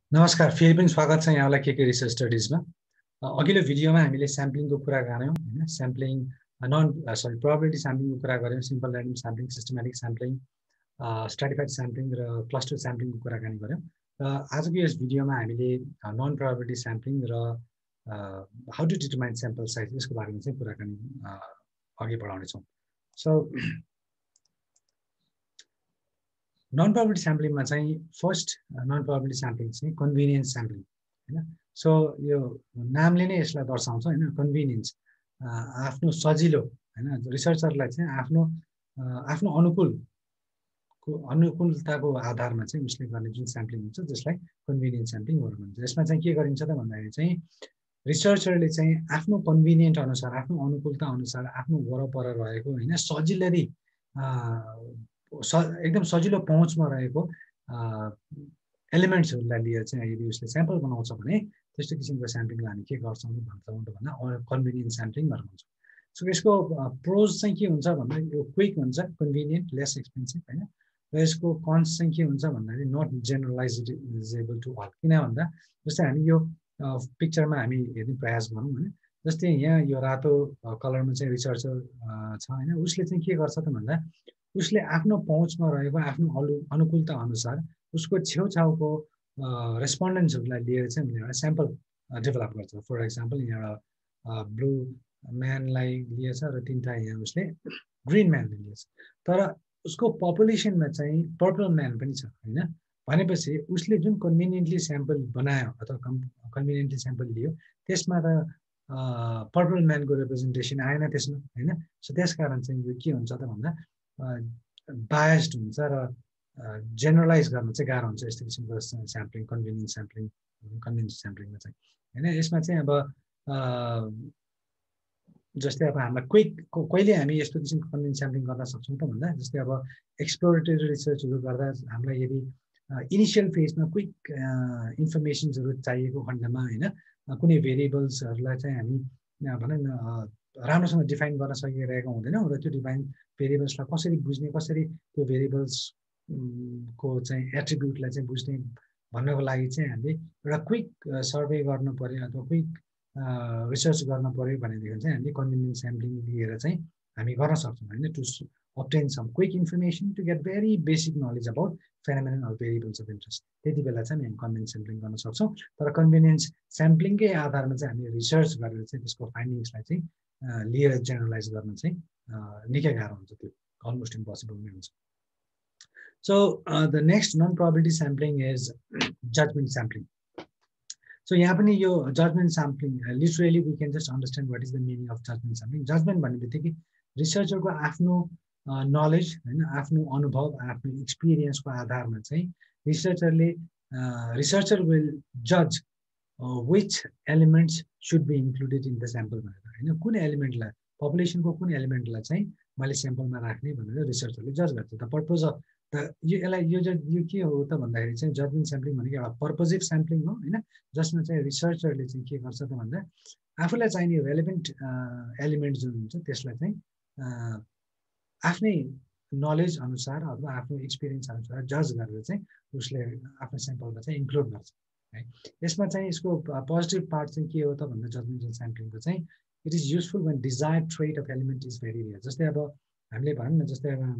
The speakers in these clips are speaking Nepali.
नमस्कार, फेरि पनि स्वागत छ यहाँलाई के रिसर्च स्टडिजमा। अघिल्लो भिडियोमा हामीले स्याम्पलिङको कुरा गऱ्यौँ हैन। स्याम्पलिङ प्रोबेबिलिटी स्याम्पलिङको कुरा गऱ्यौँ, simple random sampling, systematic sampling, stratified sampling र क्लस्टर स्याम्पलिङको कुराकानी गऱ्यौँ। र आजको यस भिडियोमा हामीले नन प्रोबेबिलिटी स्याम्पलिङ र how to determine sample size यसको बारेमा चाहिँ कुराकानी अघि बढाउनेछौँ। सो नन प्रोबेबिलिटी स्याम्पलिङमा चाहिँ फर्स्ट नन प्रोबेबिलिटी स्याम्पलिङ चाहिँ कन्भिनियन्स स्याम्पलिङ हैन। सो यो नामले नै यसलाई दर्शाउँछ हैन, कन्भिनियन्स, आफ्नो सजिलो हैन। रिसर्चरलाई चाहिँ आफ्नो अनुकूलताको आधारमा चाहिँ उसले गर्ने जुन स्याम्पलिङ हुन्छ त्यसलाई कन्भिनियन्स स्याम्पलिङ भन्छ। यसमा चाहिँ के गरिन्छ त भन्दाखेरि चाहिँ रिसर्चरले चाहिँ आफ्नो कन्भिनियन्ट अनुसार, आफ्नो अनुकूलता अनुसार, आफ्नो वरपर रहेको हैन सजिलरी एकदम सजिलो पहुँचमा रहेको एलिमेन्ट्सहरूलाई लिएर चाहिँ यदि उसले स्याम्पल बनाउँछ भने त्यस्तो किसिमको स्याम्पलिङलाई हामी के गर्छौँ भन्दा कन्भिनियन्ट स्याम्पलिङ भन्छौँ। सो यसको प्रोज चाहिँ के हुन्छ भन्दा यो क्विक हुन्छ, कन्भिनियन्ट, लेस एक्सपेन्सिभ हैन। र यसको कन्स चाहिँ के हुन्छ भन्दाखेरि नट जेनरलाइजेबल टु अल। किन भन्दा जस्तै हामी यो पिक्चरमा हामी हेर्ने प्रयास गरौँ होइन। जस्तै यहाँ यो रातो कलरमा चाहिँ रिसर्चर छ होइन। उसले चाहिँ के गर्छ त भन्दा उसले आफ्नो पहुँचमा रहेको आफ्नो अनुकूलता अनुसार उसको छेउछाउको रेस्पोन्डेन्ट्सहरूलाई लिएर चाहिँ उसले एउटा स्याम्पल डेभलप गर्छ। फर एक्जाम्पल यहाँ एउटा ब्लू म्यानलाई लिएछ र तिनवटा यहाँ उसले ग्रिन म्यानले लिएछ। तर उसको पपुलेसनमा चाहिँ पर्पल म्यान पनि छ होइन। भनेपछि उसले जुन कन्भिनियन्टली स्याम्पल बनायो अथवा कन्भिनियन्टली स्याम्पल लियो त्यसमा त पर्पल म्यानको रिप्रेजेन्टेसन आएन त्यसमा होइन। सो त्यस कारण चाहिँ यो के हुन्छ त भन्दा बायस्ड हुन्छ र जेनरलाइज गर्न चाहिँ गाह्रो हुन्छ यस्तो किसिमको स्याम्पलिङ, कन्भिनियन्स स्याम्पलिङमा चाहिँ होइन। यसमा चाहिँ अब जस्तै अब हामीलाई कहिले हामी यस्तो किसिमको कन्भिनियन्स स्याम्पलिङ गर्न सक्छौँ त भन्दा जस्तै अब एक्सप्लोरेटरी रिसर्चहरू गर्दा हामीलाई यदि इनिसियल फेजमा क्विक इन्फर्मेसन्सहरू चाहिएको खण्डमा होइन, कुनै भेरिएबल्सहरूलाई चाहिँ हामी भनौँ न राम्रोसँग डिफाइन गर्न सकिरहेको हुँदैनौँ र त्यो डिफाइन भेरिएबल्सलाई कसरी बुझ्ने, कसरी त्यो भेरिएबल्सको चाहिँ एट्रिब्युटलाई चाहिँ बुझ्ने भन्नको लागि चाहिँ हामीले एउटा क्विक सर्वे गर्नु पऱ्यो अथवा क्विक रिसर्च गर्न पऱ्यो भनेदेखि चाहिँ हामीले कन्भिनियन्स स्याम्पलिङ लिएर चाहिँ हामी गर्न सक्छौँ होइन। To obtain some quick information to get very basic knowledge about phenomenon or variables of interest। त्यति बेला चाहिँ हामी कन्भिनियन्स स्याम्पलिङ गर्न सक्छौँ। तर कन्भिनियन्स स्याम्पलिङकै आधारमा चाहिँ हामी रिसर्च गरेर चाहिँ त्यसको फाइन्डिङ्सलाई चाहिँ लिएर जेनरलाइज गर्न चाहिँ निकै गाह्रो हुन्छ, त्यो अलमोस्ट इम्पोसिबल नै हुन्छ। So the next non probability sampling is judgement sampling. So यहाँ पनि यो judgement sampling literally we can just understand what is the meaning of judgement sampling. Judgement भन्ने बित्तिकै रिसर्चरको आफ्नो नलेज होइन, आफ्नो अनुभव, आफ्नो एक्सपिरियन्सको आधारमा चाहिँ रिसर्चर विल जज which elements should be included in the sample भनेर होइन। कुन एलिमेन्टलाई, पपुलेसनको कुन एलिमेन्टलाई चाहिँ मैले स्याम्पलमा राख्ने भनेर रिसर्चरले जज गर्छ। द पर्पज अफ यो के हो त भन्दाखेरि चाहिँ जजमेन्ट स्याम्पलिङ भनेको एउटा पर्पोजिभ स्याम्पलिङ हो होइन, जसमा चाहिँ रिसर्चरले चाहिँ के गर्छ त भन्दा आफूलाई चाहिने रेलेभेन्ट एलिमेन्ट जुन हुन्छ त्यसलाई चाहिँ आफ्नै नलेज अनुसार अथवा आफ्नो एक्सपिरियन्स अनुसार जज गरेर चाहिँ उसले आफ्नो स्याम्पलमा चाहिँ इन्क्लुड गर्छ है। यसमा चाहिँ यसको पोजिटिभ पार्ट चाहिँ के हो त भन्दा जजमेन्टल स्याम्पलिङको चाहिँ it is useful when desired trait of element is very rare. जस्तै अब हामीले भनौँ न, जस्तै अब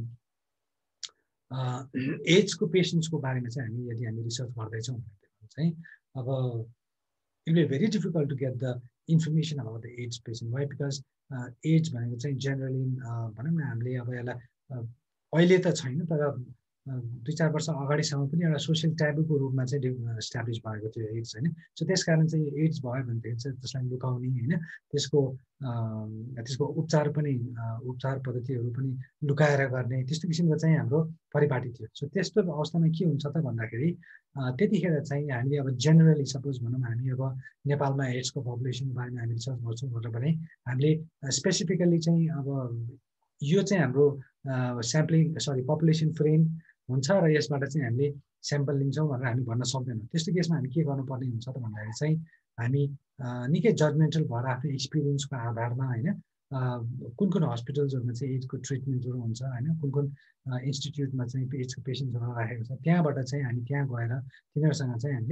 एड्सको पेसेन्ट्सको बारेमा चाहिँ यदि हामी रिसर्च गर्दैछौँ भने चाहिँ अब it will be very difficult to get the information about the AIDS patient. Why? Because AIDS भनेको चाहिँ जेनरली भनौँ न हामीले अब यसलाई अहिले त छैन तर 2-4 वर्ष अगाडिसम्म पनि एउटा सोसियल ट्याबुको रूपमा चाहिँ इस्टाब्लिस भएको थियो एड्स होइन। सो त्यस कारण चाहिँ एड्स भयो भनेदेखि चाहिँ त्यसलाई लुकाउने होइन, त्यसको उपचार पद्धतिहरू पनि लुकाएर गर्ने त्यस्तो किसिमको चाहिँ हाम्रो परिपाटी थियो। सो त्यस्तो अवस्थामा के हुन्छ त भन्दाखेरि त्यतिखेर चाहिँ हामीले अब जेनरली सपोज भनौँ हामी अब नेपालमा एड्सको पपुलेसनको बारेमा हामी रिसर्च गर्छौँ भनेर भने हामीले स्पेसिफिकल्ली चाहिँ अब यो चाहिँ हाम्रो पपुलेसन फ्रेम हुन्छ र यसबाट चाहिँ हामीले स्याम्पल लिन्छौँ भनेर हामी भन्न सक्दैनौँ। त्यस्तो केसमा हामी के गर्नुपर्ने हुन्छ त भन्दाखेरि चाहिँ हामी निकै जजमेन्टल भएर आफ्नो एक्सपिरियन्सको आधारमा होइन, कुन हस्पिटल्सहरूमा चाहिँ एड्सको ट्रिटमेन्टहरू हुन्छ होइन, कुन इन्स्टिट्युटमा चाहिँ एड्सको पेसेन्टहरू राखेको छ त्यहाँबाट चाहिँ हामी त्यहाँ गएर तिनीहरूसँग चाहिँ हामीले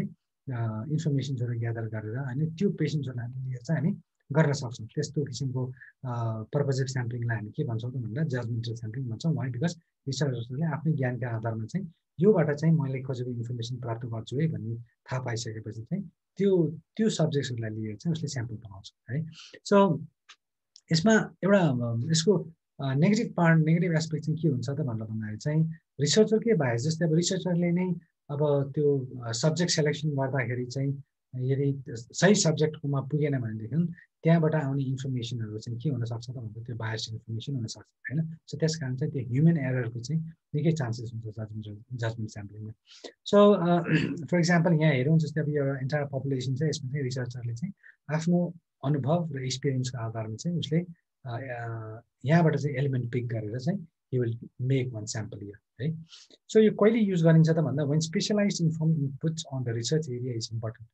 इन्फर्मेसन्सहरू ग्यादर गरेर होइन त्यो पेसेन्ट्सहरूलाई हामी लिएर चाहिँ हामी गर्न सक्छौँ। त्यस्तो किसिमको पर्पजिभ स्याम्पलिङलाई हामी के भन्छौँ त भन्दा जजमेन्टल स्याम्पलिङ भन्छौँ। वाइ बिकज रिसर्चर्सहरूले आफ्नै ज्ञानका आधारमा चाहिँ योबाट चाहिँ मैले खोजेको इन्फर्मेसन प्राप्त गर्छु है भन्ने थाहा पाइसकेपछि चाहिँ त्यो सब्जेक्ट्सहरूलाई लिएर चाहिँ उसले स्याम्पल बनाउँछ है। सो यसमा एउटा यसको नेगेटिभ एस्पेक्ट चाहिँ के हुन्छ त भनेर भन्दाखेरि चाहिँ रिसर्चरकै बाहेक जस्तै अब रिसर्चरले नै अब त्यो सब्जेक्ट सेलेक्सन गर्दाखेरि चाहिँ यदि सही सब्जेक्टकोमा पुगेन भनेदेखि त्यहाँबाट आउने इन्फर्मेसनहरू चाहिँ के हुनसक्छ त भन्दा त्यो बायस इन्फर्मेसन हुनसक्छ होइन। सो त्यस कारण चाहिँ त्यो ह्युमन एररको चाहिँ निकै चान्सेस हुन्छ जजमेन्ट स्याम्पलिङमा। सो फर इक्जाम्पल यहाँ हेरौँ जस्तै अब यो एन्टायर पपुलेसन चाहिँ यसमा चाहिँ रिसर्चरले चाहिँ आफ्नो अनुभव र एक्सपिरियन्सको आधारमा चाहिँ उसले यहाँबाट चाहिँ एलिमेन्ट पिक गरेर चाहिँ he will make one sample here, right? So यो कहिले युज गरिन्छ त भन्दा when specialized inputs on the research area is important.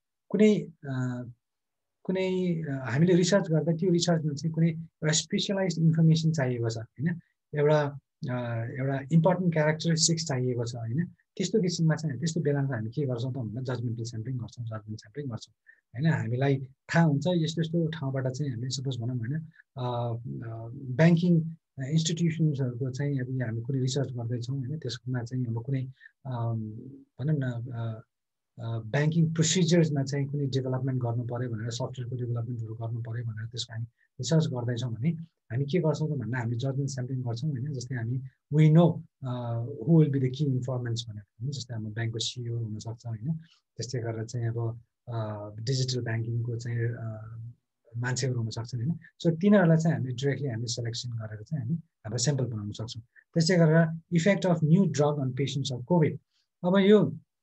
कुनै हामीले रिसर्च गर्दा त्यो रिसर्चमा चाहिँ कुनै एउटा स्पेसलाइज इन्फर्मेसन चाहिएको छ होइन, एउटा इम्पोर्टेन्ट क्यारेक्टरिस्टिक्स चाहिएको छ होइन, त्यस्तो किसिममा चाहिँ त्यस्तो बेलामा चाहिँ हामी के गर्छौँ त भन्दा जजमेन्टल स्याम्पलिङ गर्छौँ, जजमेन्ट स्याम्पलिङ गर्छौँ होइन। हामीलाई थाहा हुन्छ यस्तो यस्तो ठाउँबाट चाहिँ हामीले सपोज भनौँ होइन ब्याङ्किङ इन्स्टिट्युसन्सहरूको चाहिँ अब हामी कुनै रिसर्च गर्दैछौँ होइन, त्यसमा चाहिँ अब कुनै भनौँ न ब्याङ्किङ प्रोसिजर्समा चाहिँ कुनै डेभलपमेन्ट गर्नु पऱ्यो भनेर सफ्टवेयरको डेभलपमेन्टहरू गर्नु पऱ्यो भनेर त्यसको हामी रिसर्च गर्दैछौँ भने हामी के गर्छौँ त भन्दा हामी जजमेन्ट स्याम्पलिङ गर्छौँ होइन। जस्तै हामी we know who will be the key informants भनेर होइन, जस्तै हाम्रो ब्याङ्कको सिइओ हुनसक्छ होइन, त्यस्तै गरेर चाहिँ अब डिजिटल ब्याङ्किङको चाहिँ मान्छेहरू हुनसक्छन् होइन। सो तिनीहरूलाई चाहिँ हामी डिरेक्टली हामी सेलेक्सन गरेर चाहिँ हामी हाम्रो स्याम्पल बनाउन सक्छौँ। त्यस्तै गरेर effect of new drug on patients of COVID. अब यो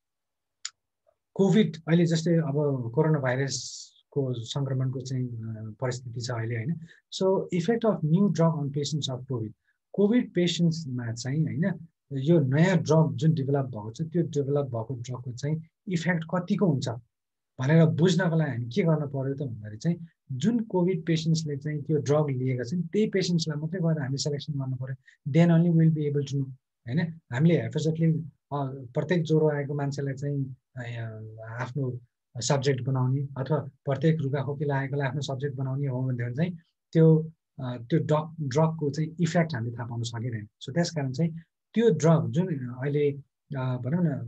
कोभिड अहिले जस्तै अब कोरोना भाइरसको सङ्क्रमणको चाहिँ परिस्थिति छ अहिले होइन। So effect of new drug on patients of COVID पेसेन्ट्समा चाहिँ होइन यो नयाँ ड्रग जुन डेभलप भएको छ त्यो डेभलप भएको ड्रगको चाहिँ इफेक्ट कतिको हुन्छ भनेर बुझ्नको लागि हामी के गर्न पर्यो त भन्दाखेरि चाहिँ जुन कोभिड पेसेन्ट्सले चाहिँ त्यो ड्रग लिएका छन् त्यही पेसेन्ट्सलाई मात्रै गएर हामी सेलेक्सन गर्नु पर्यो, then only will be able to know होइन। हामीले हेफाजतले प्रत्येक ज्वरो आएको मान्छेलाई चाहिँ आफ्नो सब्जेक्ट बनाउने अथवा प्रत्येक रुगाखोकी लागेकोलाई आफ्नो सब्जेक्ट बनाउने हो भनेदेखि चाहिँ त्यो ड्रगको चाहिँ इफेक्ट हामीले थाहा पाउन सकिँदैन। सो त्यस कारण चाहिँ त्यो ड्रग जुन अहिले भनौँ न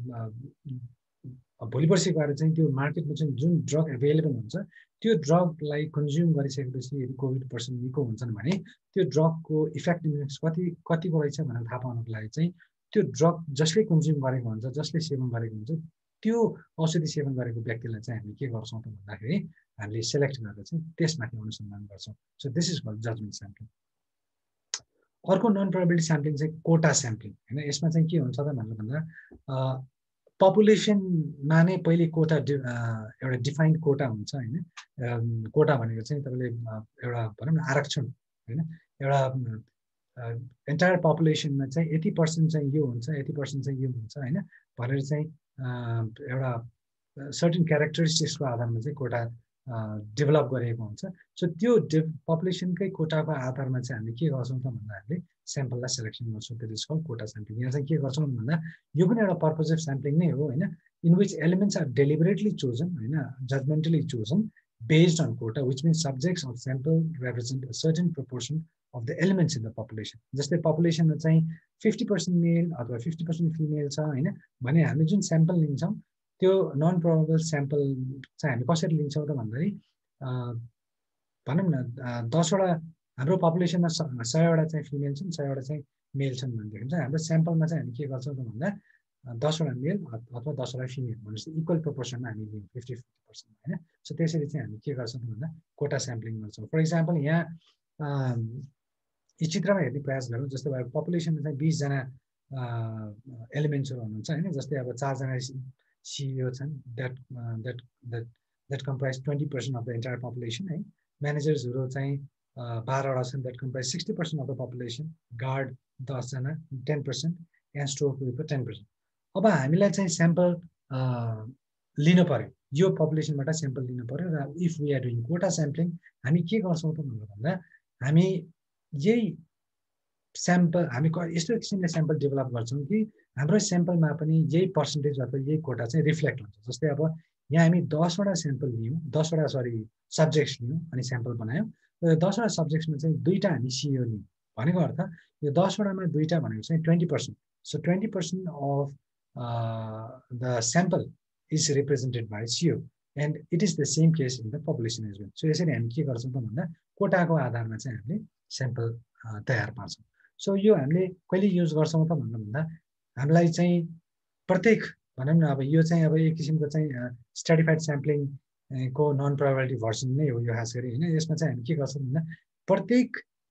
भोलि पर्सि गएर चाहिँ त्यो मार्केटमा चाहिँ जुन ड्रग एभाइलेबल हुन्छ त्यो ड्रगलाई कन्ज्युम गरिसकेपछि यदि कोभिड पर्सन निको हुन्छन् भने त्यो ड्रगको इफेक्टिभनेस कतिको रहेछ भनेर थाहा पाउनको लागि चाहिँ त्यो ड्रग जसले कन्ज्युम गरेको हुन्छ, जसले सेवन गरेको हुन्छ, त्यो औषधि सेवन गरेको व्यक्तिलाई चाहिँ हामी के गर्छौँ त भन्दाखेरि हामीले सेलेक्ट गरेर चाहिँ त्यसमाथि अनुसन्धान गर्छौँ। So this is called judgement sampling. अर्को नन प्रोबेबिलिटी स्याम्पलिङ चाहिँ कोटा स्याम्पलिङ होइन। यसमा चाहिँ के हुन्छ त भनेर भन्दा पपुलेसनमा नै पहिले कोटा एउटा डिफाइन्ड कोटा हुन्छ होइन। कोटा भनेको चाहिँ तपाईँले एउटा भनौँ न आरक्षण होइन, एउटा एन्टायर पपुलेसनमा चाहिँ 80% चाहिँ यो हुन्छ, 80% चाहिँ यो हुन्छ होइन भनेर चाहिँ एउटा सर्टेन क्यारेक्टरिस्टिक्सको आधारमा चाहिँ कोटा डेभलप गरिएको हुन्छ। सो त्यो पपुलेसनकै कोटाको आधारमा चाहिँ हामीले के गर्छौँ त भन्दा हामीले स्याम्पललाई सेलेक्सन गर्छौँ, त्यो इज कल्ड कोटा स्याम्पलिङ। यहाँ चाहिँ के गर्छौँ भन्दा यो पनि एउटा पर्पजिभ स्याम्पलिङ नै हो होइन, in which elements are deliberately chosen होइन, judgementally chosen based on quota which means subjects of sample represent a certain proportion of the elements in the population. जस्तै पपुलेसनमा चाहिँ 50% मेल अथवा 50% फिमेल छ होइन भने हामीले जुन स्याम्पल लिन्छौँ त्यो नन प्रोबेबल स्याम्पल चाहिँ हामी कसरी लिन्छौँ त भन्दाखेरि भनौँ न 10वटा हाम्रो पपुलेसनमा 100वटा चाहिँ फिमेल छन्, 100वटा चाहिँ मेल छन् भनेदेखि चाहिँ हाम्रो स्याम्पलमा चाहिँ हामी के गर्छौँ त भन्दा 10वटा मेल अथवा 10वटा फिमेल भनेपछि इक्वल प्रोपोर्सनमा हामी लियौँ 50-50% होइन। सो त्यसरी चाहिँ हामी के गर्छौँ भन्दा कोटा स्याम्पलिङ गर्छौँ। फर इक्जाम्पल यहाँ यो चित्रमा हेर्ने प्रयास गरौँ। जस्तै भयो पपुलेसनमा चाहिँ 20जना एलिमेन्ट्सहरू हुनुहुन्छ होइन, जस्तै अब 4जना सिइओ छन्, that comprise 20% of the entire population है। म्यानेजर्सहरू चाहिँ 12वटा छन्, that comprise 60% of the population. Guard 10जना 10% एन्ड स्टोर किपर 10%। अब हामीलाई चाहिँ स्याम्पल लिनु पर्यो, यो पपुलेसनबाट स्याम्पल लिनु पर्यो र if we are doing quota sampling हामी के गर्छौँ त भन्दा हामी यही स्याम्पल हामी यस्तो किसिमले स्याम्पल डेभलप गर्छौँ कि हाम्रो स्याम्पलमा पनि यही पर्सेन्टेज अथवा यही कोटा चाहिँ रिफ्लेक्ट हुन्छ। जस्तै अब यहाँ हामी 10वटा स्याम्पल लियौँ, 10वटा सब्जेक्ट्स लियौँ अनि स्याम्पल बनायौँ। र 10वटा सब्जेक्ट्समा चाहिँ 2टा हामी सिओ लियौँ भनेको अर्थ यो 10वटामा 2टा भनेको चाहिँ 20%. So 20% of the sample is represented by CO, and it is the same case in the population as well. So यसरी हामी के गर्छौँ त भन्दा कोटाको आधारमा चाहिँ हामीले स्याम्पल तयार पार्छौँ। सो यो हामीले कहिले युज गर्छौँ त भन्दा हामीलाई चाहिँ प्रत्येक भनौँ न अब यो चाहिँ अब एक किसिमको चाहिँ स्ट्राटिफाइड स्याम्पलिङ को नन प्रोबेबिलिटी भर्सन नै हो यो खास गरी होइन। यसमा चाहिँ हामी के गर्छौँ भन्दा प्रत्येक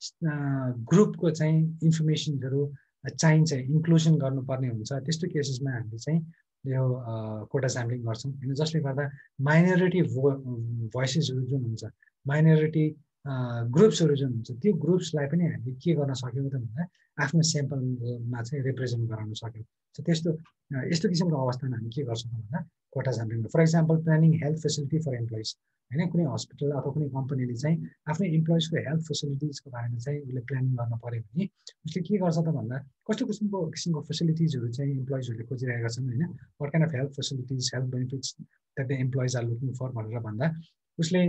ग्रुपको चाहिँ इन्फर्मेसनहरू चाहिन्छ, इन्क्लुजन गर्नुपर्ने हुन्छ। त्यस्तो केसेसमा हामीले चाहिँ यो कोटा स्याम्पलिङ गर्छौँ होइन, जसले गर्दा माइनोरिटी भोइसेसहरू जुन हुन्छ, माइनोरिटी ग्रुप्सहरू जुन हुन्छ, त्यो ग्रुप्सलाई पनि हामीले के गर्न सक्यौँ त भन्दा आफ्नो स्याम्पलमा चाहिँ रिप्रेजेन्ट गराउन सक्यौँ। सो यस्तो किसिमको अवस्थामा हामी के गर्छौँ भन्दा quota sampling. For example planning health facility for employees होइन, कुनै हस्पिटल अथवा कुनै कम्पनीले चाहिँ आफ्नो इम्प्लोइजको हेल्थ फेसिलिटिजको बारेमा चाहिँ उसले प्लानिङ गर्न पर्यो भने उसले के गर्छ त भन्दा कस्तो किसिमको फेसिलिटिजहरू चाहिँ इम्प्लोइजहरूले खोजिरहेका छन् होइन, what kind of health facilities, health benefits that the employees are looking for भनेर भन्दा उसले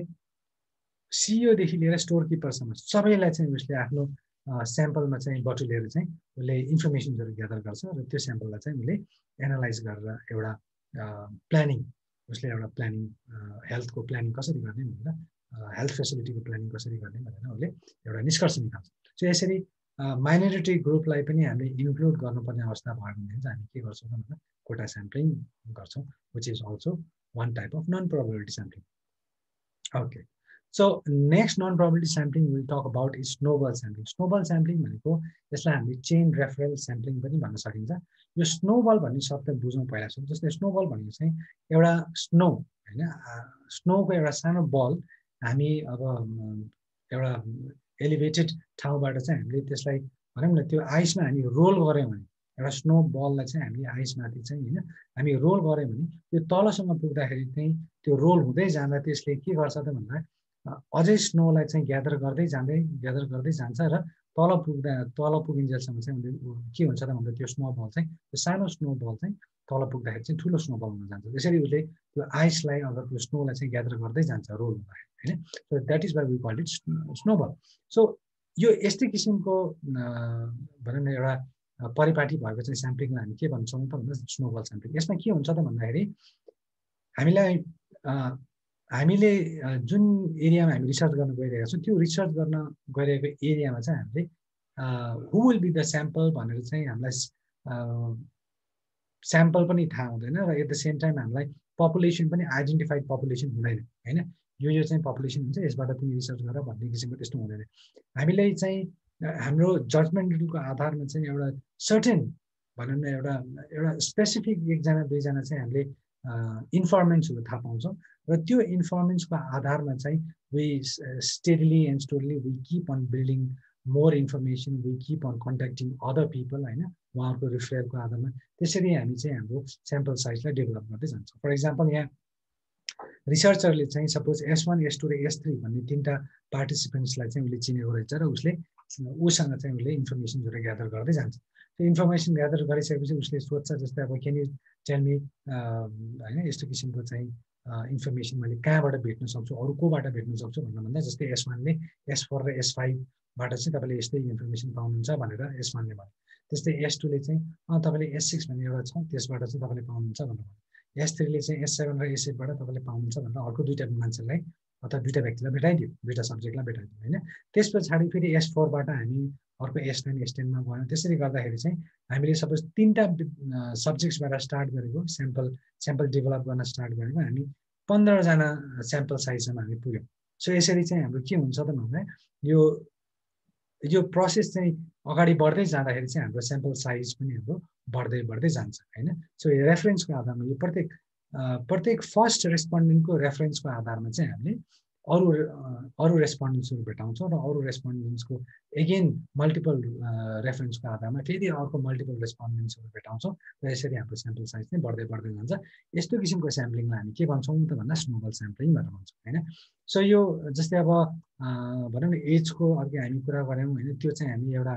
सिइओदेखि लिएर स्टोर किपरसम्म सबैलाई चाहिँ उसले आफ्नो स्याम्पलमा चाहिँ बटुलेर चाहिँ उसले इन्फर्मेसन्सहरू ग्यादर गर्छ र त्यो स्याम्पललाई चाहिँ उसले एनालाइज गरेर एउटा प्लानिङ, उसले एउटा प्लानिङ हेल्थको प्लानिङ कसरी गर्ने भनेर, हेल्थ फेसिलिटीको प्लानिङ कसरी गर्ने भनेर उसले एउटा निष्कर्ष निकाल्छ। सो यसरी माइनोरिटी ग्रुपलाई पनि हामीले इन्क्लुड गर्नुपर्ने अवस्था भयो भने चाहिँ हामी के गर्छौँ भन्दा कोटा स्याम्पलिङ गर्छौँ, which is also one type of non probability sampling. Okay, so next non probability sampling will talk about is snowball sampling. Snowball sampling भनेको यसलाई हामीले चेन रेफरल स्याम्पलिङ पनि भन्न सकिन्छ। यो स्नोबल भन्ने शब्द बुझौँ पहिला सुरु। जस्तै स्नोबल भनेको चाहिँ एउटा स्नो होइन, स्नोको एउटा सानो बल हामी अब एउटा एलिभेटेड ठाउँबाट चाहिँ हामीले त्यसलाई भनौँ न त्यो आइसमा हामी रोल गऱ्यौँ भने, एउटा स्नो बललाई चाहिँ हामीले आइसमाथि चाहिँ होइन हामी रोल गऱ्यौँ भने त्यो तलसम्म पुग्दाखेरि चाहिँ त्यो रोल हुँदै जाँदा त्यसले के गर्छ त भन्दा अझै स्नोलाई चाहिँ ग्यादर गर्दै जान्छ र तल पुगिन्जेलसम्म चाहिँ के हुन्छ त भन्दा त्यो स्नो बल चाहिँ, त्यो सानो स्नो बल चाहिँ तल पुग्दाखेरि चाहिँ ठुलो स्नो बल हुन जान्छ। त्यसरी उसले त्यो आइसलाई अगर त्यो स्नोलाई चाहिँ ग्यादर गर्दै जान्छ रोल हुँदाखेरि होइन। So that is why we call it snowball. So यो यस्तै किसिमको भनौँ न एउटा परिपाटी भएको चाहिँ स्याम्पलिङलाई हामी के भन्छौँ त भन्दा स्नोबल स्याम्पलिङ। यसमा के हुन्छ त भन्दाखेरि हामीले जुन एरियामा हामी रिसर्च गर्न गइरहेका छौँ त्यो रिसर्च गर्न गइरहेको एरियामा चाहिँ हामीले who will be the sample भनेर चाहिँ हामीलाई स्याम्पल पनि थाहा हुँदैन र एट द सेम टाइम हामीलाई पपुलेसन पनि आइडेन्टिफाइड पपुलेसन हुँदैन होइन। यो चाहिँ पपुलेसन हुन्छ, यसबाट तिमी रिसर्च गर भन्ने किसिमको त्यस्तो हुँदैन। हामीले चाहिँ हाम्रो जजमेन्टको आधारमा चाहिँ एउटा सर्टेन भनौँ न एउटा स्पेसिफिक एकजना दुईजना चाहिँ हामीले इन्फर्मेन्ट्सहरू थाहा पाउँछौँ र त्यो इन्फर्मेन्ट्सको आधारमा चाहिँ we steadily and slowly we keep on building more information, we keep on contacting other people होइन, उहाँहरूको रिफरेलको आधारमा त्यसरी हामी चाहिँ हाम्रो स्याम्पल साइजलाई डेभलप गर्दै जान्छौँ। फर इक्जाम्पल यहाँ रिसर्चरले चाहिँ सपोज S1, S2 र S3 भन्ने 3टा पार्टिसिपेन्ट्सलाई चाहिँ उसले चिनेको रहेछ र उसँग चाहिँ उसले इन्फर्मेसनहरू ग्यादर गर्दै जान्छ। त्यो इन्फर्मेसन ग्यादर गरिसकेपछि उसले सोध्छ जस्तै अब क्यान यु टेल मी होइन यस्तो किसिमको चाहिँ इन्फर्मेसन मैले कहाँबाट भेट्न सक्छु, अरू कोबाट भेट्न सक्छु भन्दा जस्तै S1ले S4 र S5बाट चाहिँ तपाईँले यस्तै इन्फर्मेसन पाउनुहुन्छ भनेर S1ले भन्यो। त्यस्तै S2ले चाहिँ तपाईँले S6 भन्ने एउटा छ त्यसबाट चाहिँ तपाईँले पाउनुहुन्छ भनेर भन्यो। S3ले चाहिँ S7 र S8बाट तपाईँले पाउनुहुन्छ भनेर अर्को 2टा मान्छेलाई अथवा 2टा व्यक्तिलाई भेटाइदियो, 2टा सब्जेक्टलाई भेटाइदियो होइन। त्यस पछाडि फेरि S4बाट हामी अर्को S9, S10मा गयौँ। त्यसरी गर्दाखेरि चाहिँ हामीले सपोज 3टा सब्जेक्ट्सबाट स्टार्ट गरेको स्याम्पल डेभलप गर्न स्टार्ट गरेको हामी 15जना स्याम्पल साइजसम्म हामी पुग्यौँ। सो यसरी चाहिँ हाम्रो के हुन्छ त भन्दा यो प्रोसेस चाहिँ अगाडि बढ्दै जाँदाखेरि चाहिँ हाम्रो स्याम्पल साइज पनि हाम्रो बढ्दै जान्छ होइन। सो रेफरेन्सको आधारमा यो प्रत्येक फर्स्ट रेस्पोन्डेन्टको रेफरेन्सको आधारमा चाहिँ हामीले अरू रेस्पोन्डेन्ट्सहरू भेटाउँछौँ र अरू रेस्पोन्डेन्ट्सको एगेन मल्टिपल रेफरेन्सको आधारमा फेरि अर्को मल्टिपल रेस्पोन्डेन्ट्सहरू भेटाउँछौँ र यसरी हाम्रो स्याम्पल साइज चाहिँ बढ्दै जान्छ। यस्तो किसिमको स्याम्पलिङलाई हामी के भन्छौँ त भन्दा स्नोबल स्याम्पलिङ भनेर भन्छौँ होइन। सो यो जस्तै अब भनौँ न एजको अघि हामी कुरा गऱ्यौँ होइन, त्यो चाहिँ हामी एउटा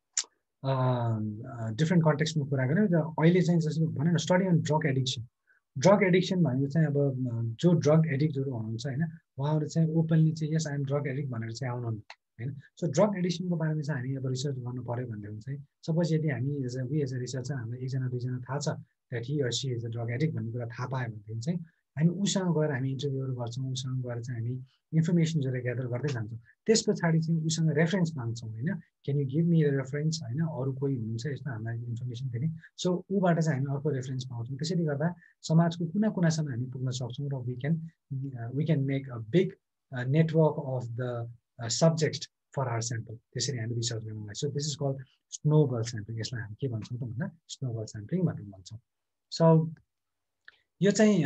डिफ्रेन्ट कन्टेक्स्टमा कुरा गऱ्यौँ र अहिले चाहिँ जस्तो भनौँ न study on drug addiction drug addiction भनेको चाहिँ अब जो ड्रग एडिक्टहरू हुनुहुन्छ होइन उहाँहरू चाहिँ ओपनली चाहिँ यस आइएम ड्रग एडिक्ट भनेर चाहिँ आउनुहुन्न होइन सो ड्रग एडिक्सनको बारेमा चाहिँ हामी अब रिसर्च गर्नु पऱ्यो भनेदेखि चाहिँ सपोज यदि हामी एज अ रिसर्चर हामीलाई एकजना दुईजना थाहा छ that he or she is a drug addict भन्ने कुरा थाहा पायो भनेदेखि चाहिँ हामी उसँग गएर हामी इन्टरभ्यूहरू गर्छौँ उसँग गएर चाहिँ हामी इन्फर्मेसनहरू ग्यादर गर्दै जान्छौँ त्यस पछाडि चाहिँ उसँग रेफरेन्स माग्छौँ होइन can you give me reference होइन अरू कोही हुनुहुन्छ यस्तो हामीलाई इन्फर्मेसन दिने सो ऊबाट चाहिँ हामी अर्को रेफरेन्स पाउँछौँ त्यसरी गर्दा समाजको कुना कुनासम्म हामी पुग्न सक्छौँ र we can make a big network of the subject for our sample त्यसरी हामी रिसर्च गर्नुलाई so this is called snowball sampling यसलाई हामी के भन्छौँ त भन्दा स्नोबल स्याम्पलिङ भनेर भन्छौँ सो यो चाहिँ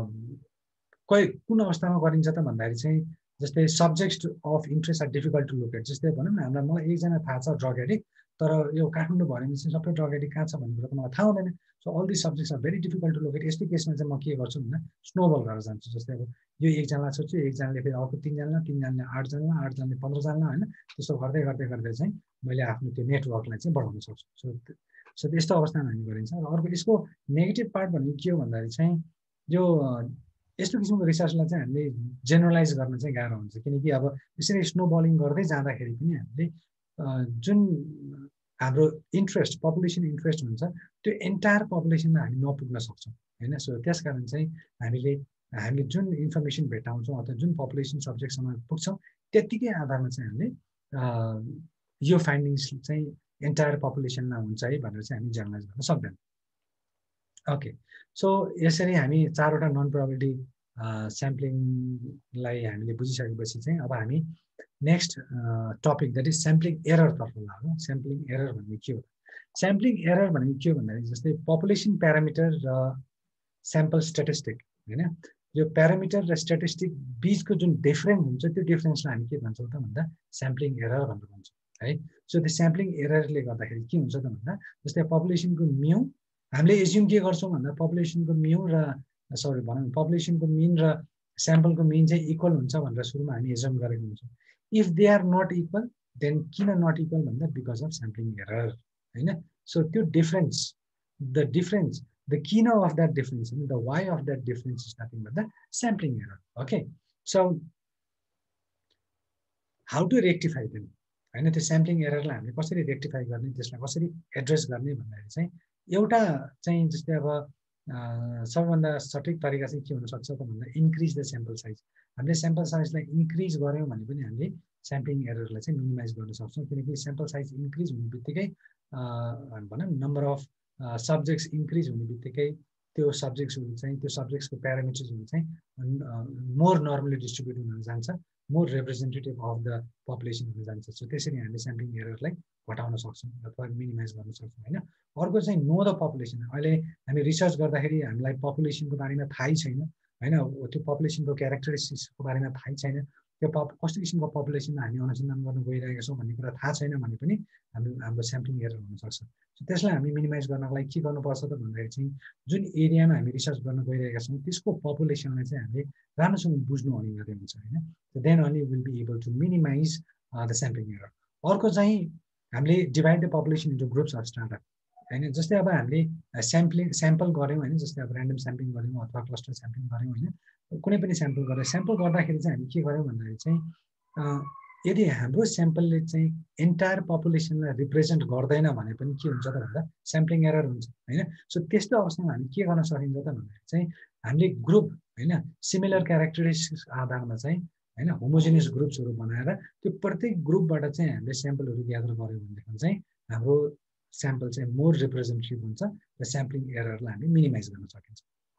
कुन अवस्थामा गरिन्छ त भन्दाखेरि चाहिँ जस्तै subject of interest are difficult to locate जस्तै भनौँ न हामीलाई मलाई एकजना थाहा छ ड्रग एडिक्ट तर यो काठमाडौँ भयो भने चाहिँ सबै ड्रग एडिक्ट कहाँ छ भन्ने कुरा त मलाई थाहा हुँदैन so all this subjects are very difficult to locate यस्तै केसमा चाहिँ म के गर्छु भन्दा स्नोबल गरेर जान्छु जस्तै अब यो एकजनालाई सोध्छु एकजनाले फेरि अर्को तिनजनाले आठजनाले 15जना होइन त्यस्तो गर्दै गर्दै गर्दै चाहिँ मैले आफ्नो त्यो नेटवर्कलाई चाहिँ बढाउन सक्छु सो त्यस्तो अवस्थामा हामी गरिन्छ र अर्को यसको नेगेटिभ पार्ट भनेको के हो भन्दाखेरि चाहिँ यो यस्तो किसिमको रिसर्चलाई चाहिँ हामीले जेनरलाइज गर्न चाहिँ गाह्रो हुन्छ किनकि अब यसरी स्नोबलिङ गर्दै जाँदाखेरि पनि हामीले जुन हाम्रो इन्ट्रेस्ट पपुलेसन इन्ट्रेस्ट हुन्छ त्यो एन्टायर पपुलेसनमा हामी नपुग्न सक्छौँ होइन सो त्यस कारण चाहिँ हामीले जुन इन्फर्मेसन भेटाउँछौँ अथवा जुन पपुलेसन सब्जेक्टसम्म पुग्छौँ त्यत्तिकै आधारमा चाहिँ हामीले यो फाइन्डिङ्स चाहिँ एन्टायर पपुलेसनमा हुन्छ है भनेर चाहिँ हामी जेनरलाइज गर्न सक्दैनौँ ओके सो यसरी हामी 4वटा नन प्रोबेबिलिटी स्याम्पलिङलाई हामीले बुझिसकेपछि चाहिँ अब हामी next topic that is sampling एररतर्फ लाग्छौँ स्याम्पलिङ एरर भनेको के हो स्याम्पलिङ एरर भनेको के हो भन्दाखेरि जस्तै पपुलेसन प्यारामिटर र स्याम्पल स्ट्याटिस्टिक होइन यो प्यारामिटर र स्ट्याटिस्टिक बिचको जुन डिफरेन्स हुन्छ त्यो डिफरेन्सलाई हामी के भन्छौँ त भन्दा स्याम्पलिङ एरर भनेर भन्छौँ है सो त्यो स्याम्पलिङ एररले गर्दाखेरि के हुन्छ त भन्दा जस्तै पपुलेसनको म्यू हामीले एज्युम के गर्छौँ भन्दा पपुलेसनको म्यू र भनौँ पपुलेसनको मिन र स्याम्पलको मिन चाहिँ इक्वल हुन्छ भनेर सुरुमा हामी एज्युम गरेको हुन्छौँ if they are not equal then किन नट इक्वल भन्दा बिकज अफ स्याम्पलिङ एरर होइन सो त्यो difference the keynote of that difference, the why of that difference is nothing but the sampling error. Okay, so how to rectify them? होइन त्यो स्याम्पलिङ एररलाई हामीले कसरी रेक्टिफाई गर्ने त्यसलाई कसरी एड्रेस गर्ने भन्दाखेरि चाहिँ एउटा चाहिँ जस्तै अब सबभन्दा सठिक तरिका चाहिँ के हुनसक्छ त भन्दा इन्क्रिज द स्याम्पल साइज हामीले स्याम्पल साइजलाई इन्क्रिज गऱ्यौँ भने पनि हामीले स्याम्पलिङ एररलाई चाहिँ मिनिमाइज गर्न सक्छौँ किनकि स्याम्पल साइज इन्क्रिज हुने बित्तिकै भनौँ नम्बर अफ सब्जेक्ट्स इन्क्रिज हुने बित्तिकै त्यो सब्जेक्ट्सको प्यारामिटर्सहरू चाहिँ मोर नर्मली डिस्ट्रिब्युट हुन जान्छ more representative of the population हुन जान्छ सो त्यसरी हामीले स्याम्पलिङ एररलाई घटाउन सक्छौँ अथवा मिनिमाइज गर्न सक्छौँ होइन अर्को चाहिँ नो द पपुलेसन अहिले हामी रिसर्च गर्दाखेरि हामीलाई पपुलेसनको बारेमा थाहै छैन होइन त्यो पपुलेसनको क्यारेक्टरिस्टिक्सको बारेमा थाहै छैन त्यो कस्तो किसिमको पपुलेसनमा हामी अनुसन्धान गर्न गइरहेका छौँ भन्ने कुरा थाहा छैन भने पनि हाम्रो स्याम्पलिङ एरर हुनसक्छ सो त्यसलाई हामी मिनिमाइज गर्नको लागि के गर्नुपर्छ त भन्दाखेरि चाहिँ जुन एरियामा हामी रिसर्च गर्न गइरहेका छौँ त्यसको पपुलेसनलाई चाहिँ हामीले राम्रोसँग बुझ्नु अनिवार्य हुन्छ होइन then only will be able to minimize the sampling error. अर्को चाहिँ हामीले divide the population into groups of startup होइन जस्तै अब हामीले स्याम्पल गऱ्यौँ होइन जस्तै अब ऱ्यान्डम स्याम्पलिङ गऱ्यौँ अथवा क्लस्टर स्याम्पलिङ गऱ्यौँ होइन कुनै पनि स्याम्पल गर्दाखेरि चाहिँ हामी के गऱ्यौँ भन्दाखेरि चाहिँ यदि हाम्रो स्याम्पलले चाहिँ एन्टायर पपुलेसनलाई रिप्रेजेन्ट गर्दैन भने पनि के हुन्छ त भन्दा स्याम्पलिङ एरर हुन्छ होइन सो त्यस्तो अवस्थामा हामी के गर्न सकिन्छ त भन्दाखेरि चाहिँ हामीले ग्रुप होइन सिमिलर क्यारेक्टरिस्टिक्स आधारमा चाहिँ होइन होमोजेनियस ग्रुप्सहरू बनाएर त्यो प्रत्येक ग्रुपबाट चाहिँ हामीले स्याम्पलहरू ग्यादर गऱ्यौँ भनेदेखि चाहिँ हाम्रो स्याम्पल चाहिँ मोर रिप्रेजेन्टेटिभ हुन्छ र स्याम्पलिङ एररलाई हामी मिनिमाइज गर्न सकिन्छ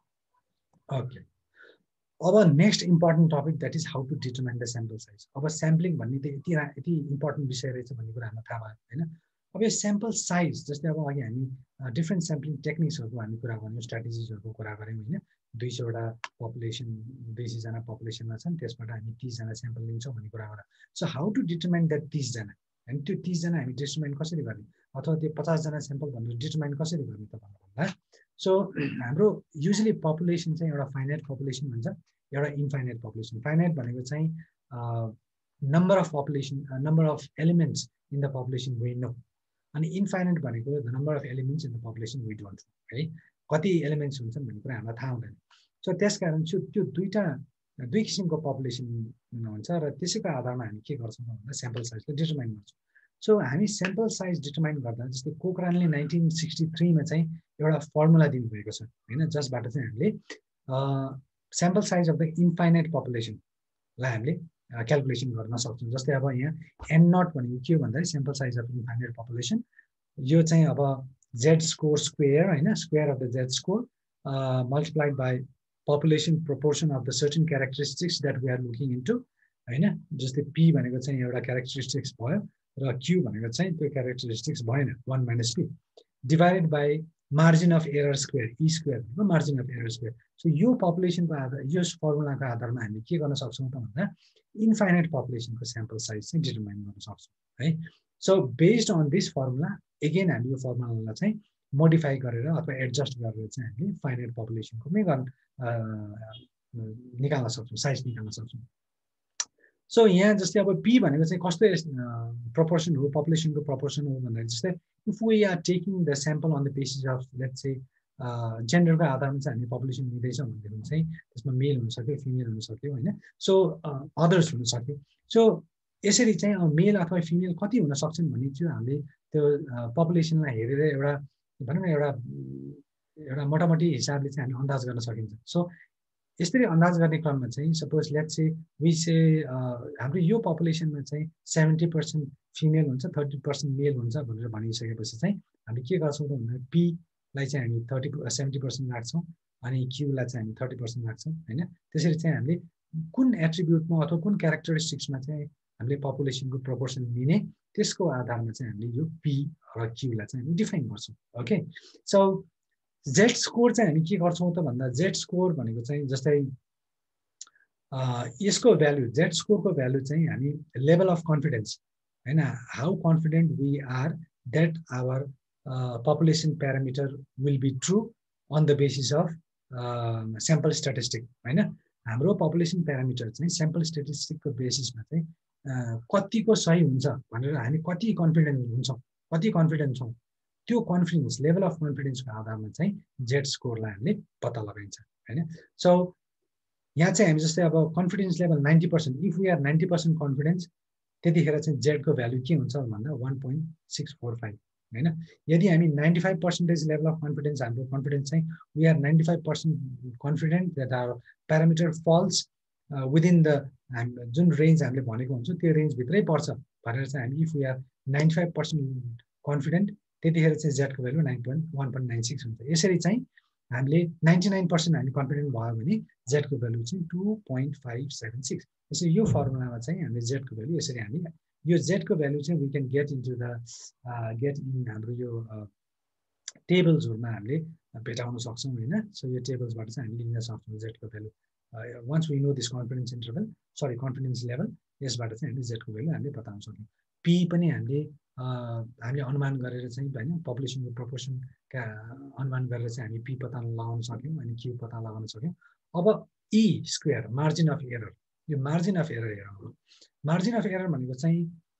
ओके अब next important topic that is how to determine the sample size अब स्याम्पलिङ भन्ने त यति इम्पोर्टेन्ट विषय रहेछ भन्ने कुरा हामीलाई थाहा भयो होइन अब यो स्याम्पल साइज जस्तै अब अघि हामी डिफ्रेन्ट स्याम्पलिङ टेक्निक्सहरूको हामी कुरा गऱ्यौँ स्ट्राटेजिजहरूको कुरा गऱ्यौँ होइन 200वटा पपुलेसन 200जना पपुलेसनमा छन् त्यसबाट हामी 30जना स्याम्पल लिन्छौँ भन्ने कुरा गरौँ so how to determine that 30जना होइन त्यो 30जना हामी डिटर्माइन कसरी गर्ने अथवा त्यो 50जना स्याम्पल भनेर डिटर्माइन कसरी गर्ने त भन्दा सो हाम्रो युजली पपुलेसन चाहिँ एउटा फाइनाइट पपुलेसन हुन्छ एउटा इन्फाइनाइट पपुलेसन फाइनाइट भनेको चाहिँ number of elements in the population we know अनि इन्फाइनाइट भनेको the number of elements in the population we don't know है कति एलिमेन्ट्स हुन्छन् भन्ने कुरा हामीलाई थाहा हुँदैन सो त्यसकारण चाहिँ त्यो दुई किसिमको पपुलेसन हुन्छ र त्यसैको आधारमा हामी के गर्छौँ भन्दा स्याम्पल साइजलाई डिटर्माइन गर्छौँ सो हामी स्याम्पल साइज डिटर्माइन गर्दा जस्तै कोक्रानले 1963 मा चाहिँ एउटा फर्मुला दिनुभएको छ होइन जसबाट चाहिँ हामीले sample size of the infinite पपुलेसनलाई हामीले क्यालकुलेसन गर्न सक्छौँ जस्तै अब यहाँ एन नट भनेको के हो भन्दाखेरि sample size of infinite population यो चाहिँ अब जेड स्कोर स्क्वेयर होइन square of the Z score multiplied by population proportion of the certain characteristics that we are looking into हैन जस्तै p भनेको चाहिँ एउटा characteristics भयो र q भनेको चाहिँ त्यो characteristics भएन 1 minus p divided by margin of error square e square भनेको margin of error square so यो population को आधार यो फर्मुलाको आधारमा हामी के गर्न सक्छौं त भन्दा इन्फाइनाइट population को sample size चाहिँ डिटरमाइन गर्न सक्छौं है so based on this formula again हामी यो फर्मुलालाई चाहिँ मोडिफाई गरेर अथवा एडजस्ट गरेर चाहिँ हामीले फाइनाइट पपुलेसनको नै निकाल्न सक्छौँ साइज निकाल्न सक्छौँ सो यहाँ जस्तै अब पी भनेको चाहिँ कस्तो प्रपोर्सन हो पपुलेसनको प्रपोर्सन हो भन्दाखेरि जस्तै if we are taking the sample on the basis of let's say जेन्डरको आधारमा चाहिँ हामी पपुलेसन लिँदैछौँ भनेदेखि चाहिँ त्यसमा मेल हुन सक्यो फिमेल हुन सक्यो होइन सो अदर्स हुन सक्यो सो यसरी चाहिँ मेल अथवा फिमेल कति हुन सक्छन् भन्ने चाहिँ हामीले त्यो पपुलेसनलाई हेरेर एउटा भनौँ न एउटा मोटामोटी हिसाबले चाहिँ हामी अन्दाज गर्न सकिन्छ सो यसरी अन्दाज गर्ने क्रममा चाहिँ suppose let's say we say हाम्रो यो पपुलेसनमा चाहिँ 70% फिमेल हुन्छ 30% मेल हुन्छ भनेर भनिसकेपछि चाहिँ हामी के गर्छौँ त भन्दा पीलाई चाहिँ हामी 70% राख्छौँ अनि क्यूलाई चाहिँ हामी 30% राख्छौँ होइन त्यसरी चाहिँ हामीले कुन एट्रिब्युटमा अथवा कुन क्यारेक्टरिस्टिक्समा चाहिँ हामीले पपुलेसनको प्रोपोर्सन लिने त्यसको आधारमा चाहिँ हामीले यो पी र क्यूलाई चाहिँ हामी डिफाइन गर्छौँ ओके सो जेड स्कोर चाहिँ हामी के गर्छौँ त भन्दा जेड स्कोर भनेको चाहिँ जस्तै यसको भ्यालु जेड स्कोरको भ्यालु चाहिँ हामी लेभल अफ कन्फिडेन्स हैन how confident we are that our population parameter will be true on the basis of sample statistic हैन हाम्रो पपुलेसन प्यारामिटर चाहिँ स्याम्पल स्ट्याटिस्टिकको बेसिसमा चाहिँ कतिको सही हुन्छ भनेर हामी कति कन्फिडेन्ट हुन्छौँ कति कन्फिडेन्ट छौँ त्यो कन्फिडेन्स लेभल अफ कन्फिडेन्सको आधारमा चाहिँ जेड स्कोरलाई हामीले पत्ता लगाइन्छ हैन सो यहाँ चाहिँ हामी जस्तै अब confidence level 90% if we are 90% confidence त्यतिखेर चाहिँ जेडको भ्यालु के हुन्छ भन्दा 1.645 हैन यदि हामी 95% लेभल अफ कन्फिडेन्स हाम्रो कन्फिडेन्स चाहिँ we are 95% confident that our parameter falls within the जुन रेन्ज हामीले भनेको हुन्छ त्यो रेन्जभित्रै पर्छ भनेर चाहिँ हामी इफ वी आर 95% कन्फिडेन्ट त्यतिखेर चाहिँ जेडको भ्यालु 1.96 हुन्छ यसरी चाहिँ हामीले 99% हामी कन्फिडेन्ट भयो भने जेडको भ्यालु चाहिँ 2.576 यसरी यो फर्मुलामा चाहिँ हामीले जेडको भ्यालु यसरी हामी यो जेडको भ्यालु चाहिँ we can get into the get in हाम्रो यो टेबल्सहरुमा हामीले भेटाउन सक्छौं हैन सो यो टेबल्सबाट चाहिँ हामी लिन सक्छौं जेडको value once we know this confidence interval confidence level यसबाट चाहिँ हामीले जेडको भ्यालु हामीले बताउन सक्छौं पी पनि हामीले अनुमान गरेर चाहिँ हैन पपुलेसनको प्रोपोर्सन का अनुमान गरेर चाहिँ हामी पी पत्ता लगाउन सक्यौं अनि क्यू पत्ता लगाउन सक्यौं अब E square margin of error यो मार्जिन अफ एरर हेरौँ मार्जिन अफ एरर भनेको चाहिँ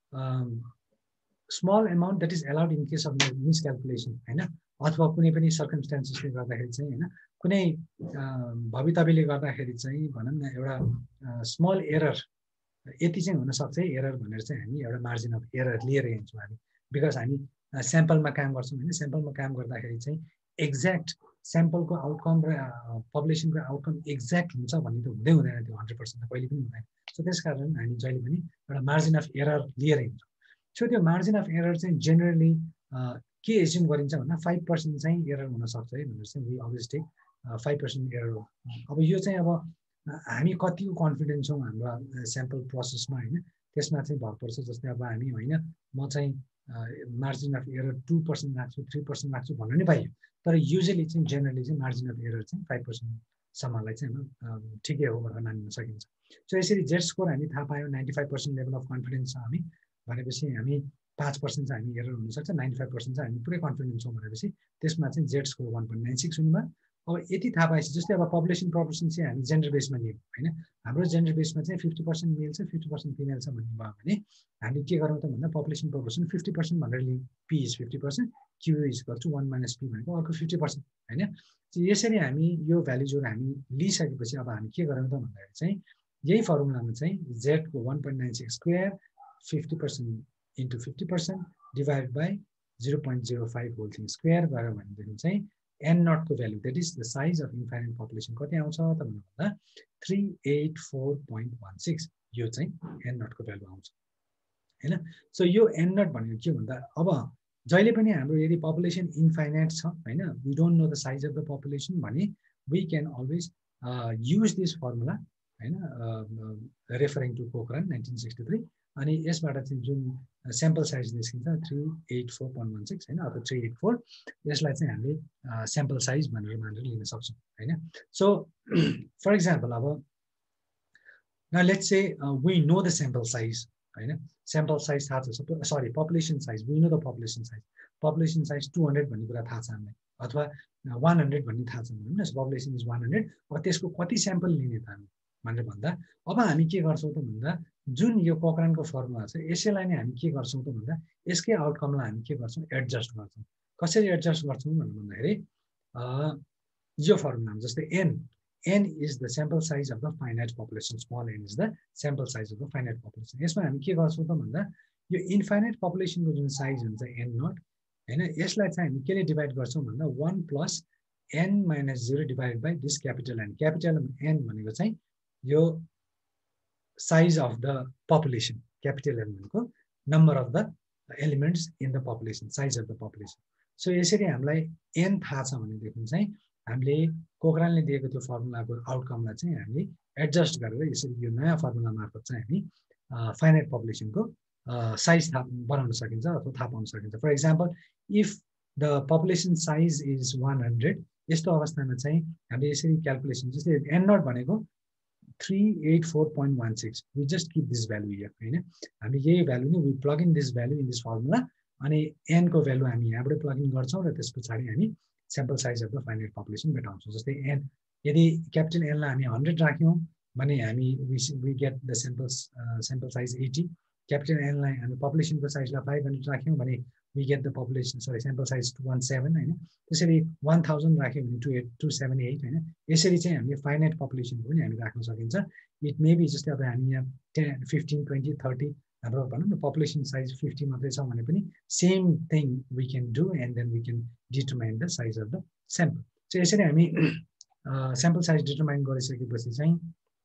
small amount that is allowed in case of miscalculation हैन अथवा कुनै पनि सर्कमस्टेन्सेसले गर्दाखेरि चाहिँ हैन कुनै भवितव्यले गर्दाखेरि चाहिँ भनौं न एउटा स्मल एरर यति चाहिँ हुन सक्छ है एरर भनेर चाहिँ हामी एउटा मार्जिन अफ एरर लिएर हिँड्छौँ हामी बिकज हामी स्याम्पलमा काम गर्छौँ हैन स्याम्पलमा काम गर्दाखेरि चाहिँ एक्ज्याक्ट स्याम्पलको आउटकम र पपुलेसनको आउटकम एक्ज्याक्ट हुन्छ भन्ने त हुँदै हुँदैन त्यो 100% त कहिले पनि हुँदैन सो त्यसकारण हामी जहिले पनि एउटा मार्जिन अफ एरर लिएर हिँड्छौँ सो त्यो मार्जिन अफ एरर चाहिँ जेनरली के एज्युम गरिन्छ भन्दा 5% चाहिँ एरर हुन सक्छ है भनेर चाहिँ वी अलवेज टेक 5% एरर हो अब यो चाहिँ अब हामी कतिको कन्फिडेन्ट छौँ हाम्रो स्याम्पल प्रोसेसमा हैन त्यसमा चाहिँ भर पर्छ जस्तै अब हामी हैन म चाहिँ मार्जिन अफ एरर 2% राख्छु 3% राख्छु भन्नु नै पाइयो तर युजुअली चाहिँ जेनरली चाहिँ मार्जिन अफ एरर चाहिँ 5% सम्मलाई चाहिँ ठिकै हो भनेर मान्न सकिन्छ सो यसरी जेड स्कोर हामी थाहा पायौँ 95% लेभल अफ कन्फिडेन्स छ हामी भनेपछि हामी 5% चाहिँ हामी एरर हुन सक्छ 95% चाहिँ हामी पुरै कन्फिडेन्ट छौँ भनेपछि त्यसमा चाहिँ जेड स्कोर 1.96 हुनेमा अब यति थाहा पाएपछि जस्तै अब पपुलेसन प्रपोर्सन चाहिँ हामी जेन्डर बेसमा लियौँ होइन हाम्रो जेन्डर बेसमा चाहिँ 50% मेल छ 50% फिमेल छ भन्ने भयो भने हामी के गरौँ त भन्दा पपुलेसन प्रपोर्सन 50% भनेर लियौँ P is 50% Q is equal to 1 - p भनेको अर्को 50% होइन यसरी हामी यो भ्यालुजहरू हामी लिइसकेपछि अब हामी के गरौँ त भन्दाखेरि चाहिँ यही फर्मुलामा चाहिँ z को 1.96 square 50% into 50% divide by 0.05 whole thing square गऱ्यो भनेदेखि चाहिँ n naught को value that is the size of infinite population कति आउँछ त भन्दा 384.16 यो चाहिँ n naught को भ्यालु आउँछ हैन सो यो n naught भनेको के भन्दा अब जहिले पनि हाम्रो यदि पपुलेसन इन्फाइनाइट छ हैन we don't know the size of the population भने we can always use this formula हैन रेफरिङ टु कोक्रान 1963 अनि यसबाट चाहिँ जुन स्याम्पल साइज निस्किन्छ 384.16 हैन अथवा 384 यसलाई चाहिँ हामीले स्याम्पल साइज भनेर मानेर लिन सक्छौं हैन सो फर एक्जाम्पल अब now let's say we know the sample size हैन sample size थाहा छ sorry population size we know the population size 200 भन्ने कुरा थाहा छ हामीलाई अथवा 100 भन्ने थाहा छ भनौं न population is 100 अब त्यसको कति स्याम्पल लिने त हामी भनेर भन्दा अब हामी के गर्छौं त भन्दा जुन यो कोक्रानको फर्मुला छ यसैलाई नै हामी के गर्छौं त भन्दा यसकै आउटकमलाई हामी के गर्छौं एडजस्ट गर्छौं कसरी एडजस्ट गर्छौं भनेर भन्दाखेरि यो फर्मुला जस्तै n is the sample size of the finite population small n is the sample size of the finite population यसमा हामी के गर्छौं त भन्दा यो इन्फाइनाइट पपुलेसन को जुन साइज हुन्छ n naught हैन यसलाई चाहिँ हामी केले डिभाइड गर्छौं भन्दा 1 plus n minus 0 divided by this capital N N भनेको चाहिँ यो size of the population capital N भनेको number of the elements in the population size of the population so यसरी हामीलाई n थाहा छ भनेदेखि चाहिँ हामीले कोक्रानले दिएको त्यो फर्मुलाको आउटकमलाई चाहिँ हामी एडजस्ट गरेर यसरी यो नयाँ फर्मुला मार्फत चाहिँ हामी फाइनाइट पपुलेसनको साइज बनाउन सकिन्छ अथवा थाहा पाउन सकिन्छ for example if the population size is 100 यस्तो अवस्थामा चाहिँ हामीले यसरी क्याल्कुलेसन जस्तै n naught भनेको 384.16 we just keep this value here हैन हामी यही भ्यालु नै we plug in this value in this formula अनि n को भ्यालु हामी यहाँबाट प्लग इन गर्छौं र त्यसपछि हामी sample size of the finite population भेटाउँछौं जस्तै n यदि क्यापिटल n लाई हामी 100 राख्यौं भने हामी we get the sample size 80 capital n लाई हामी population को साइज लाई 500 राख्यौं भने we get the population sample size 217 हैन त्यसरी 1000 राख्यौं भने 278 हैन यसरी चाहिँ हामीले फाइनाइट पपुलेसन पनि हामी राख्न सकिन्छ इट मे बी जस्तै अब हामी यहाँ 10 15 20 30 हाम्रो भनौं न पपुलेसन साइज 50 मात्रै छ भने पनि same thing we can do and then we can determine the size of the sample so यसरी हामी स्याम्पल साइज डिटरमाइन गरिसकेपछि चाहिँ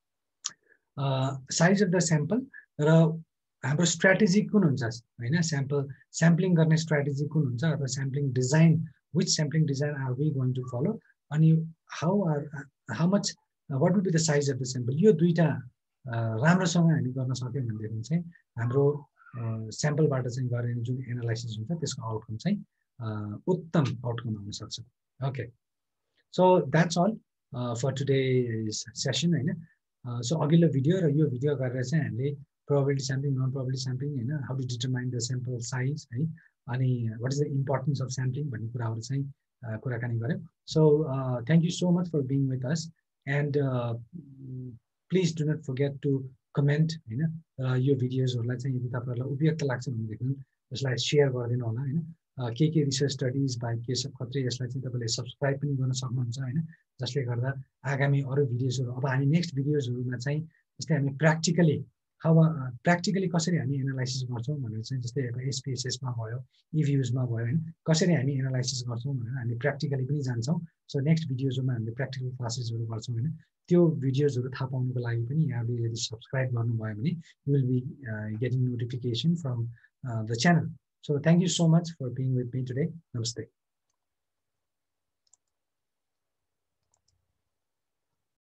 साइज अफ द स्याम्पल र हाम्रो स्ट्र्याटेजी कुन हुन्छ हैन स्याम्पलिङ गर्ने स्ट्र्याटेजी कुन हुन्छ अथवा sampling design which sampling design are we going to follow अनि how much what would be the size of the sample यो दुईटा राम्रोसँग हामी गर्न सक्यौं भनेदेखि चाहिँ हाम्रो स्याम्पलबाट चाहिँ गरिने जुन एनालाइसिस हुन्छ त्यसको आउटकम चाहिँ उत्तम आउटकम आउन सक्छ okay so that's all for today's session हैन सो अघिल्लो भिडियो र यो भिडियो गरेर चाहिँ हामीले probability sampling non probability sampling हैन how to determine the sample size है अनि what is the importance of sampling भन्ने कुराहरु चाहिँ कुराकानी गर्यौं so thank you so much for being with us and please do not forget to comment हैन यो भिडियोजहरुलाई चाहिँ यदि तपाईहरुलाई उपयुक्त लाग्छ भनेदेखि यसलाई शेयर गरिदिनु होला हैन के research studies by Keshav Khatri यसलाई चाहिँ तपाईले सब्स्क्राइब पनि गर्न सक्नुहुन्छ हैन जसले गर्दा आगामी अरु भिडियोजहरु अब हामी नेक्स्ट भिडियोजहरुमा चाहिँ जस्तै हामी प्र्याक्टिकली कसरी हामी एनालाइसिस गर्छौं भनेर चाहिँ जस्तै अब एसपीएसएस मा भयो इभ्यूज मा भयो हैन कसरी हामी एनालाइसिस गर्छौं भनेर हामी प्र्याक्टिकली पनि जान्छौं सो नेक्स्ट भिडियोजहरुमा हामीले प्र्याक्टिकल क्लासेसहरु गर्छौं हैन त्यो भिडियोजहरु थाहा पाउनको लागि पनि यहाँले यदि सब्स्क्राइब गर्नुभयो भने you will be getting notification from the channel So thank you so much for being with me today. Namaste.